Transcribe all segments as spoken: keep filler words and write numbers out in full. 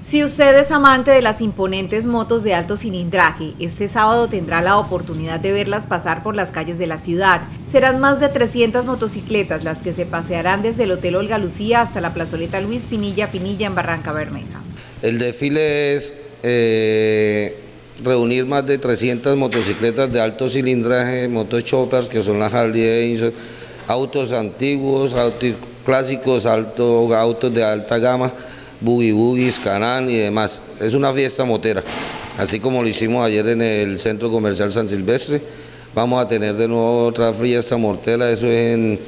Si usted es amante de las imponentes motos de alto cilindraje, este sábado tendrá la oportunidad de verlas pasar por las calles de la ciudad. Serán más de trescientas motocicletas las que se pasearán desde el Hotel Olga Lucía hasta la plazoleta Luis Pinilla Pinilla en Barrancabermeja. El desfile es eh, reunir más de trescientas motocicletas de alto cilindraje, motochoppers, que son las Harley Davidson, autos antiguos, autos clásicos, alto, autos de alta gama, boogie boogies, Can-Am y demás. Es una fiesta motera, así como lo hicimos ayer en el Centro Comercial San Silvestre. Vamos a tener de nuevo otra fiesta mortera, eso es en,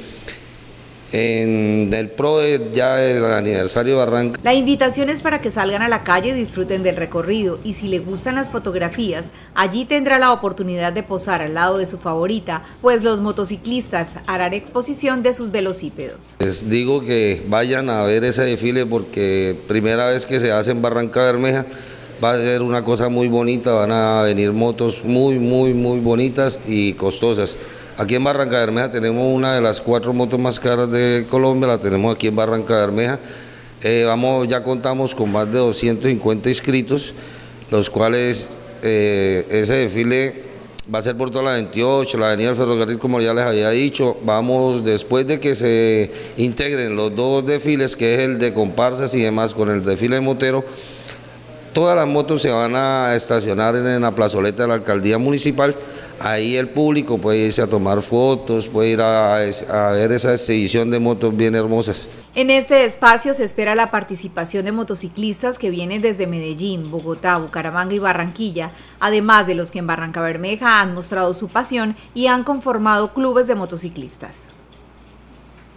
en el pro de ya el aniversario de Barranca. La invitación es para que salgan a la calle y disfruten del recorrido, y si le gustan las fotografías, allí tendrá la oportunidad de posar al lado de su favorita, pues los motociclistas harán exposición de sus velocípedos. Les digo que vayan a ver ese desfile porque primera vez que se hace en Barrancabermeja, va a ser una cosa muy bonita, van a venir motos muy, muy, muy bonitas y costosas. Aquí en Barrancabermeja tenemos una de las cuatro motos más caras de Colombia, la tenemos aquí en Barrancabermeja. Eh, vamos, ya contamos con más de doscientos cincuenta inscritos, los cuales eh, ese desfile va a ser por toda la veintiocho, la avenida del Ferrocarril, como ya les había dicho. Vamos, después de que se integren los dos desfiles, que es el de comparsas y demás, con el desfile de motero, todas las motos se van a estacionar en la plazoleta de la alcaldía municipal. Ahí el público puede irse a tomar fotos, puede ir a, a ver esa exhibición de motos bien hermosas. En este espacio se espera la participación de motociclistas que vienen desde Medellín, Bogotá, Bucaramanga y Barranquilla, además de los que en Barrancabermeja han mostrado su pasión y han conformado clubes de motociclistas.